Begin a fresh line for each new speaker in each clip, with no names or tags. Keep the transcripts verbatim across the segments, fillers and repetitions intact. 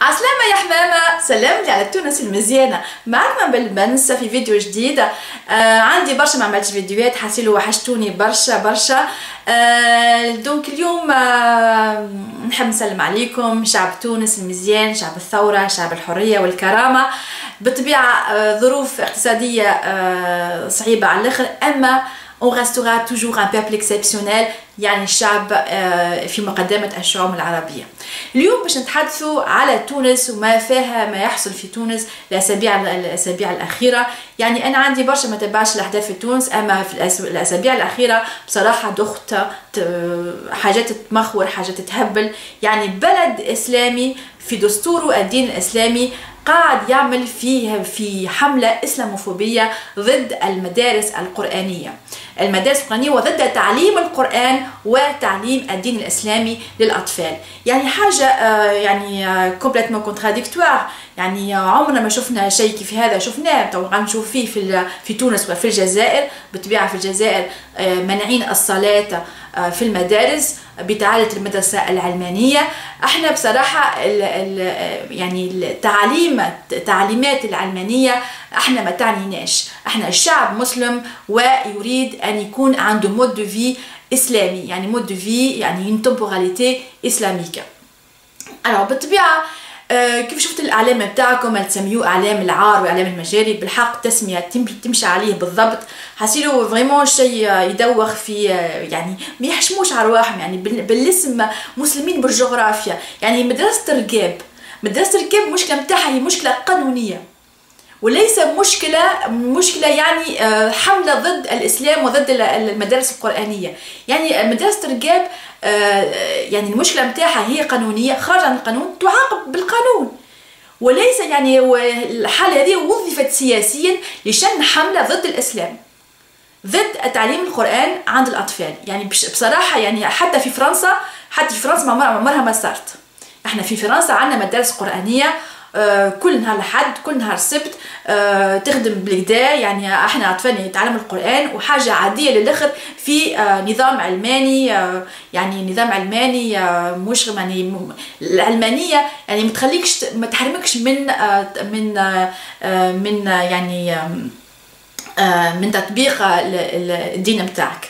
عسلامة يا حمامة، سلام لي على تونس المزيانة. معكم بالمنسة في فيديو جديد. آه عندي برشا ما عملتش فيديوهات، حاسيلو وحشتوني برشا برشا. آه دونك اليوم آه نحب نسلم عليكم شعب تونس المزيان، شعب الثورة، شعب الحرية والكرامة. بالطبيعة آه ظروف اقتصادية آه صعيبة على الاخر، اما on restera toujours un peuple exceptionnel، يعني الشعب في مقدمة الشعوب العربية. اليوم باش نتحدثوا على تونس وما فيها ما يحصل في تونس الأسابيع الأسابيع الأخيرة. يعني أنا عندي برشا ما تبعش الأحداث في تونس، أما في الأسابيع الأخيرة بصراحة دخت حاجات تمخور، حاجات تهبل. يعني بلد إسلامي في دستوره الدين الإسلامي قاعد يعمل فيه في حملة إسلاموفوبية ضد المدارس القرآنية المدارس القرآنية وضد تعليم القرآن وتعليم الدين الإسلامي للأطفال. يعني حاجة يعني كومبليتمون كونتراديكتوار. يعني عمرنا ما شفنا شيء كيف هذا، شفناه طبعا نشوف فيه في في تونس وفي الجزائر. بالطبيعة في الجزائر منعين الصلاة في المدارس بتعالة المدرسة العلمانية. احنا بصراحة ال ال يعني التعليم التعليمات العلمانية احنا ما تعنيناش. احنا الشعب مسلم ويريد ان يكون عنده مود دو في اسلامي، يعني مود دو في يعني une temporalité islamique. alors بالطبيعة كيف شفت الاعلام بتاعكم اللي تسميوه اعلام العار واعلام المجاري، بالحق تسميه تمشي عليه بالضبط. حسيلو فريمون شيء يدوخ في، يعني ما يحشموش على رواحهم. يعني بالاسم مسلمين بالجغرافيا. يعني مدرسه الرقاب مدرسه الرقاب المشكله نتاعها هي مشكله قانونيه وليس مشكله مشكله يعني حمله ضد الاسلام وضد المدارس القرانيه. يعني مدرسه الرقاب يعني المشكله نتاعها هي قانونيه، خارجه عن القانون تعاقب بالقانون، وليس يعني الحاله هذه وظفت سياسيا لشن حمله ضد الاسلام، ضد تعليم القران عند الاطفال. يعني بصراحه يعني حتى في فرنسا حتى في فرنسا عمرها ما صارت. احنا في فرنسا عندنا مدارس قرانيه آه كل نهار لحد كل نهار السبت آه تخدم بالكدا. يعني احنا اطفالنا يتعلموا القران وحاجه عاديه للاخر في آه نظام علماني. آه يعني نظام علماني آه مش يعني العلمانيه يعني ما تخليكش ما تحرمكش من آه من آه من آه يعني آه من تطبيق الدين بتاعك.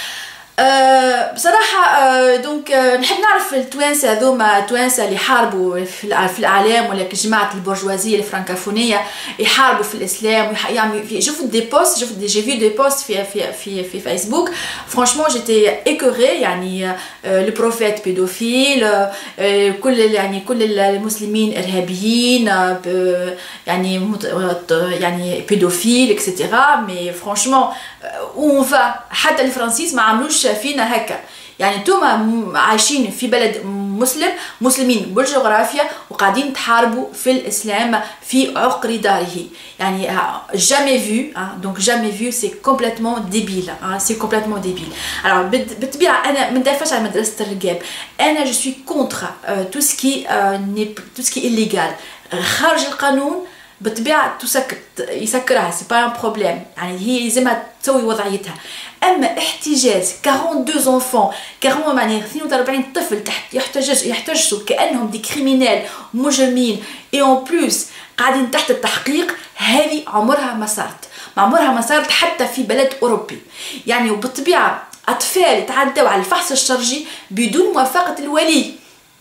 أه بصراحة أه دونك أه نحب نعرف التوانسة هذوما التوانسة اللي يحاربوا في, في الإعلام ولا جماعة البرجوازية الفرنكافونية يحاربوا في الإسلام ويعملوا. شفت دي بوست شفت دي جي في دي بوست في في في في فيسبوك. فرانشمون جيتي ايكوري. يعني أه لو بروفيت بيدوفيل أه كل يعني كل المسلمين إرهابيين أه يعني يعني بيدوفيل اكسيتيرا. مي فرانشمون اون فا حتى الفرنسيس ما عملوش فينا هكا. يعني انتوما عايشين في بلد مسلم مسلمين بالجغرافيا وقاعدين تحاربوا في الاسلام في عقر داره. يعني jamais vu donc jamais vu c'est complètement débile c'est complètement débile. alors بالطبيعه انا ما ندافعش على مدرسه الرقاب. انا جو سوي كونتر تو سكي تو سكي illégal خارج القانون. بالطبيعه تسكر يسكرها سي با ان بروبليم. يعني هي لازمها تسوي وضعيتها. اما احتجاز اثنين وأربعين انفون أربعين يعني اثنين وأربعين طفل تحت يحتجز يحتجزوا كانهم دي كريمينال مجرمين اي اون بلوس قاعدين تحت التحقيق، هذه عمرها ما صارت. ما عمرها ما صارت حتى في بلد اوروبي. يعني وبالطبيعه اطفال يتعدوا على الفحص الشرجي بدون موافقه الولي،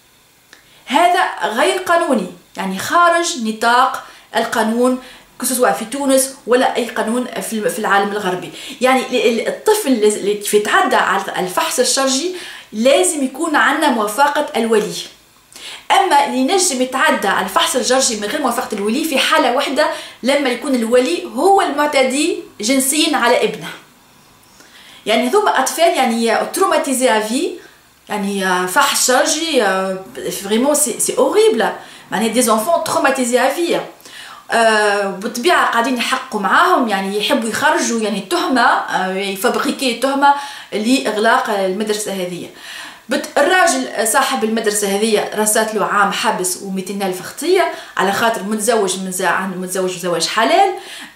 هذا غير قانوني. يعني خارج نطاق القانون سواء في تونس ولا اي قانون في العالم الغربي. يعني الطفل اللي يتعدى على الفحص الشرجي لازم يكون عندنا موافقه الولي. اما اللي ينجم يتعدى على الفحص الشرجي من غير موافقه الولي في حاله واحده، لما يكون الولي هو المعتدي جنسيا على ابنه. يعني هذوما اطفال يعني تروماتيزي افي. يعني فحص شرجي فريمون سي سي اوريبل. يعني دي زونفون تروماتيزي افي. أه بالطبيعه قاعدين يحققوا معاهم. يعني يحبوا يخرجوا يعني تهمه أه يفبريكي تهمه لاغلاق المدرسه هذه. الراجل صاحب المدرسه هذه رصات له عام حبس ومئتين ألف خطيه على خاطر متزوج من عنده متزوج زواج حلال.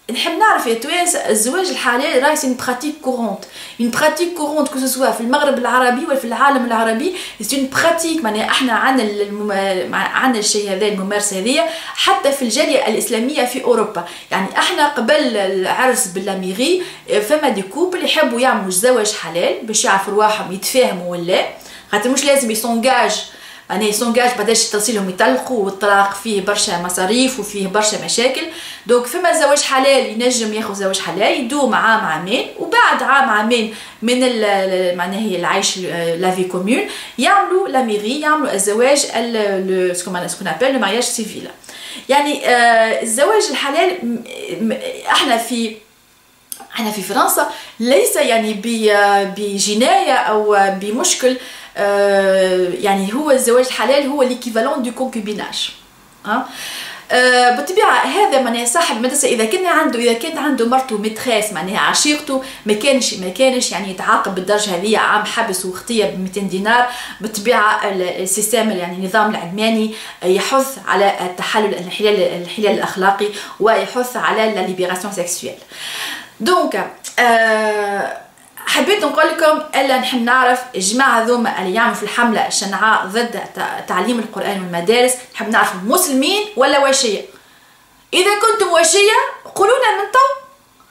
نحب نعرف يا توانس الزواج الحلال راهي سي براتيك كورونت، اون براتيك كورونت كو سوا في المغرب العربي ولا في العالم العربي، سي اون براتيك معناها احنا عندنا المم... عندنا الشيء هذا الممارسه هذه حتى في الجاليه الاسلاميه في اوروبا. يعني احنا قبل العرس بالاميغي فما دي كوبل يحبوا يعملوا زواج حلال باش يعرفوا رواحهم يتفاهموا ولا خاطر مش لازم يسونجاج أنا يسونجاج بعداش تصيلهم يطلقوا والطلاق فيه برشا مصاريف وفيه برشا مشاكل. دونك فما زواج حلال ينجم ياخذ زواج حلال يدوم عام عامين وبعد عام عامين من معناها العيش لافي كومون يعملوا لا ميري يعملوا الزواج سكون سكون ابل لو مارياج سيفيل. يعني آه الزواج الحلال احنا في احنا في فرنسا ليس يعني بجنايه او بمشكل. آه يعني هو الزواج الحلال هو ليكيفالون دو كونكوبيناج. أه؟ آه بالطبيعه هذا معناها صاحب المدرسه اذا كان عنده اذا كانت عنده مرته متخاس معناها عشيقته ما كانش ما كانش يعني يتعاقب بالدرجه هذه عام حبس واختيه ب مئتين دينار. بالطبيعه السيستم يعني النظام العلماني يحث على التحلل الانحلال الانحلال الاخلاقي ويحث على لا ليبراسيون سيكسويل. دونك آه حبيت نقول لكم الا نحب نعرف الجماعه هذوما اللي يعملوا في الحمله الشنعاء ضد تعليم القران والمدارس نحب نعرف مسلمين ولا واشيه. اذا كنتم واشيه قولوا لنا من تو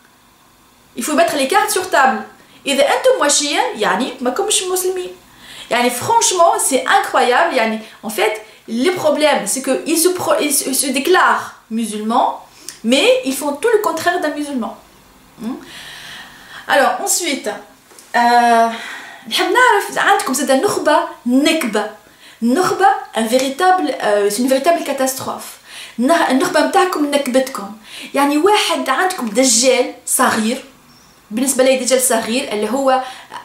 يفو mettre les cartes sur table. اذا انتم واشيه يعني ماكمش مسلمين. يعني franchement c'est incroyable. يعني en fait le problème c'est que ils se pro, ils, ils se déclarent musulmans mais ils font tout le contraire d'un musulman. Alors ensuite نحب نعرف عندكم زاد النخبه نكبه. النخبه ان فيريتابل سي اون فيريتابل كاتاستروف. النخبه نتاعكم نكبتكم. يعني واحد عندكم دجال صغير بالنسبه لي دجال صغير اللي هو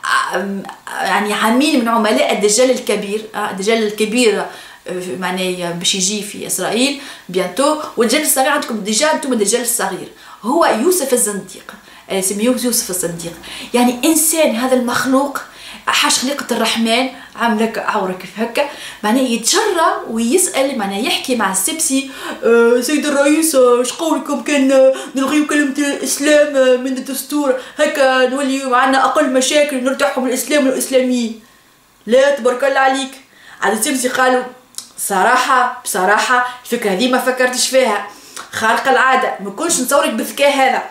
يعني عميل من عملاء الدجال الكبير. الدجال الكبير معناه باش يجي في اسرائيل بيانتو والدجال الصغير عندكم ديجا انتم الدجال الصغير هو يوسف الزنديق. سميه يوسف الصديق. يعني انسان هذا المخلوق حاش خليقه الرحمن عامل لك عوره كيف هكا معناه يتجرى ويسال معناه يحكي مع السبسي أه سيد الرئيس اش قولكم كان نلغيو كلمه الاسلام من الدستور هكا نولي معنا اقل مشاكل نرتاحوا من الاسلام والاسلاميين. لا تبارك الله عليك. عاد السبسي قالوا صراحه بصراحه الفكره هذه ما فكرتش فيها خارقه العاده ما كنتش نتصورك بالذكاء هذا.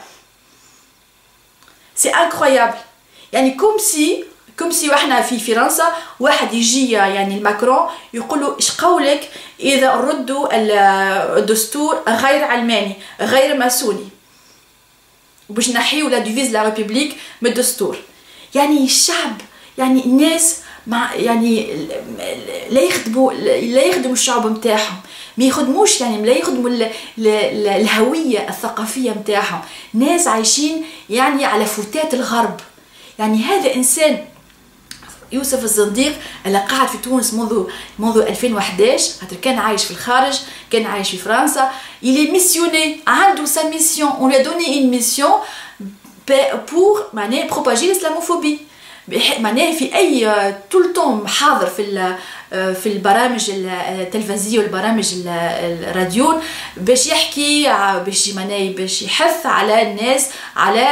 سي انكرويابل. يعني كوم سي كوم سي واحنا في فرنسا واحد يجي يعني الماكرون يقول له ايش قولك اذا ردوا الدستور غير علماني غير ماسوني باش نحيو لا ديفيز لا ريبوبليك من الدستور. يعني الشعب يعني الناس مع يعني لا يخدموا لا يخدموا الشعب نتاعهم ما يخدموش يعني لا يخدموا الهويه الثقافيه نتاعهم. ناس عايشين يعني على فتات الغرب. يعني هذا انسان يوسف الزنديق اللي قاعد في تونس منذ منذ ألفين وإحداش خاطر كان عايش في الخارج كان عايش في فرنسا. il est missionné عنده sa mission on lui a donné une mission pour معناه propager l'islamophobie. معناه في اي طول طون حاضر في في البرامج التلفزيونيه والبرامج الراديو باش يحكي باش معناه باش يحث على الناس على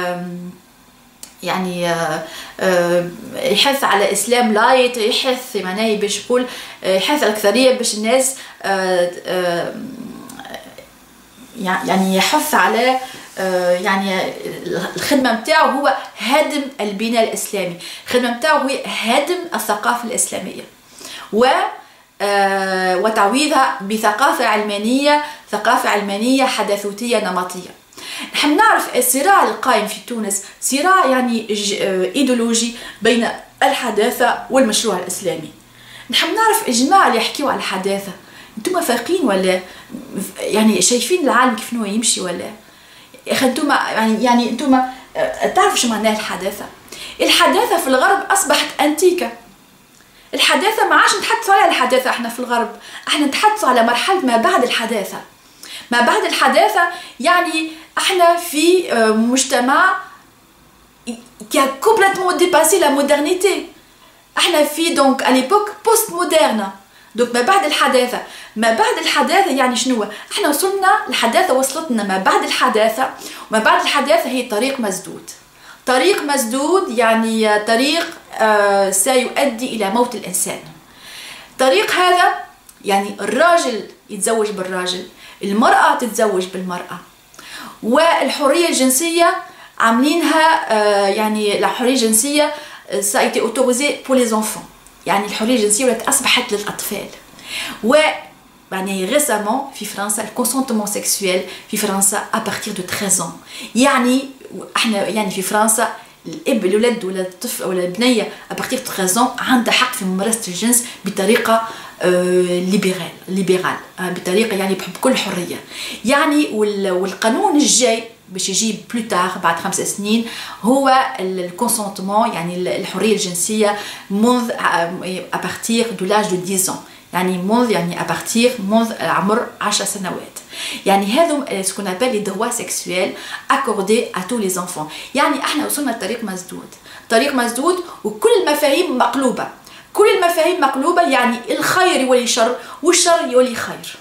يعني يحث على اسلام لايت يحث معناه باش يقول يحث على الاكثريه باش الناس يعني يحث على يعني الخدمه نتاعو هو هدم البناء الاسلامي. الخدمه نتاعو هي هدم الثقافه الاسلاميه و وتعويضها بثقافه علمانيه ثقافه علمانيه حداثوتيه نمطيه. نحب نعرف الصراع القائم في تونس صراع يعني ايديولوجي بين الحداثه والمشروع الاسلامي. نحب نعرف الجماعه اللي يحكيوا على الحداثه انتم فايقين ولا يعني شايفين العالم كيف نو يمشي ولا يا اخي انتم يعني يعني انتم تعرفوا شو معناها الحداثه؟ الحداثه في الغرب اصبحت انتيكه. الحداثه ما عادش نتحدثوا على الحداثه احنا في الغرب، احنا نتحدثوا على مرحله ما بعد الحداثه. ما بعد الحداثه يعني احنا في مجتمع qui a complètement dépassé la modernité. احنا في donc à l'époque post moderne. دوك ما بعد الحداثة، ما بعد الحداثة يعني شنو؟ احنا وصلنا الحداثة، وصلتنا ما بعد الحداثة، وما بعد الحداثة هي طريق مسدود. طريق مسدود يعني طريق آه سيؤدي إلى موت الإنسان. طريق هذا يعني الراجل يتزوج بالراجل، المرأة تتزوج بالمرأة، والحرية الجنسية عاملينها آه يعني الحرية الجنسية ça a été autorisé pour les enfants، يعني الحرية الجنسية ولات أصبحت للأطفال. و يعني ريسامون في فرنسا الكونسونتمون سيكسويل في فرنسا ابارتيغ دو ثلاثة ans، يعني احنا يعني في فرنسا الاب الولد ولا الطفل ولا البنيه ابارتيغ دو ثلاثة ans عندها حق في ممارسه الجنس بطريقه ليبرال ليبرال بطريقه يعني بكل حريه. يعني والقانون الجاي باش يجي بلوتار بعد خمس سنين هو الكونسونتمون، يعني الحريه الجنسيه منذ ابارتيغ دو لاج دو عشرة ans، يعني منذ يعني ابارتيغ منذ عمر عشر سنوات. يعني هذو سكون ابل لي دروا سيكسويل اكوردي ا تو لي زانفون. يعني احنا وصلنا لطريق مسدود، طريق مسدود وكل المفاهيم مقلوبه، كل المفاهيم مقلوبه، يعني الخير يولي شر والشر يولي خير.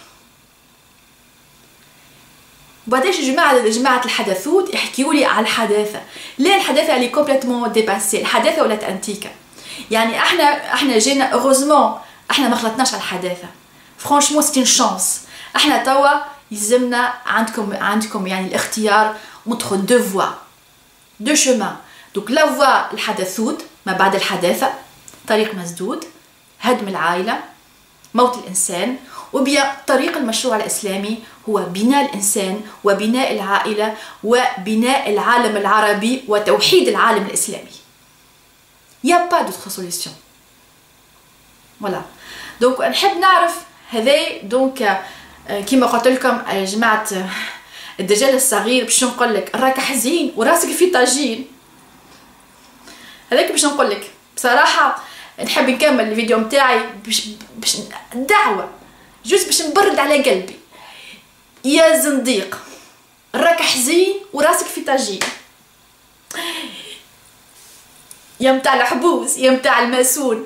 وبعدين جماعه جماعه الحداثوت يحكيوا لي على الحداثه، ليه الحداثه اللي كومبليتمون ديباسي، الحداثه ولات انتيكه. يعني احنا احنا جينا اوغوزمون احنا ما خلطناش على الحداثه، فرانشمون سي ان شانس. احنا توا يلزمنا عندكم عندكم يعني الاختيار مونتر دو فوا دو شومان. دوك لا فوا الحداثوت ما بعد الحداثه، طريق مسدود، هدم العائله، موت الانسان، وبيا طريق المشروع الاسلامي هو بناء الانسان وبناء العائله وبناء العالم العربي وتوحيد العالم الاسلامي. يا با دوتر سوليسيون. فوالا دونك نحب نعرف هذا. دونك كيما قلت لكم يا جماعه الدجال الصغير، باش نقول لك راك حزين وراسك في طاجين، هذاك باش نقول لك بصراحه. نحب نكمل الفيديو نتاعي باش باش دعوه جوست باش نبرد على قلبي. يا زنديق راك حزين وراسك في طاجين، يا متاع الحبوس، يا متاع الماسون.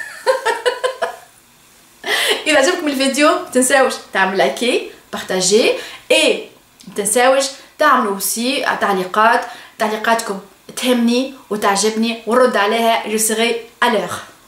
إذا عجبكم الفيديو متنساوش تعملوا لايكي بارطاجي، اي متنساوش تعملوا سي تعليقات، تعليقاتكم تهمني وتعجبني ونرد عليها. جو سيغي à l'heure.